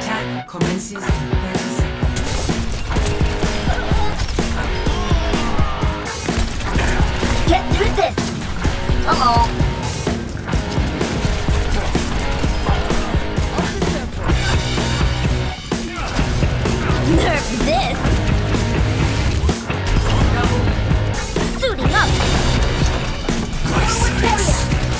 Attack commences in 30 seconds. Get through this! Uh-oh. Nerf this! Suiting up! Forward area!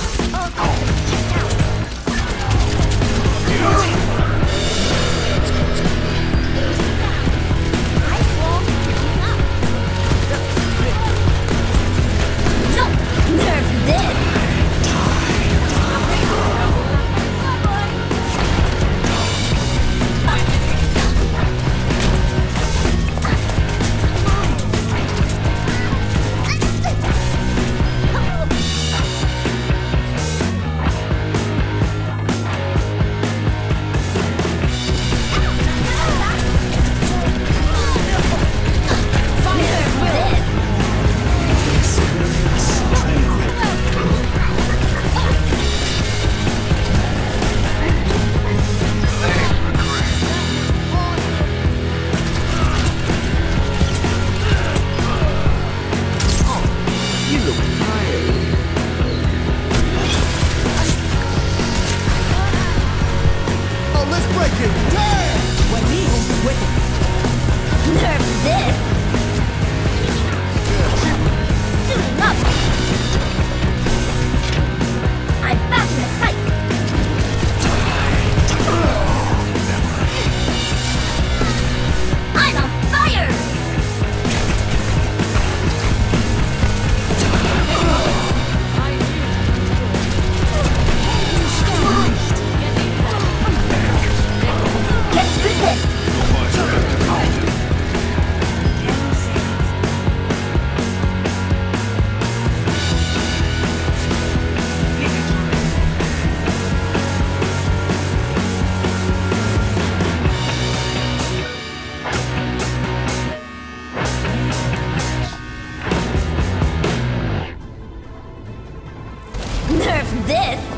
No! Nerf this! Nerf this! Suiting up! I'm back in the fight! I'm on fire! Get through this! Nerf this!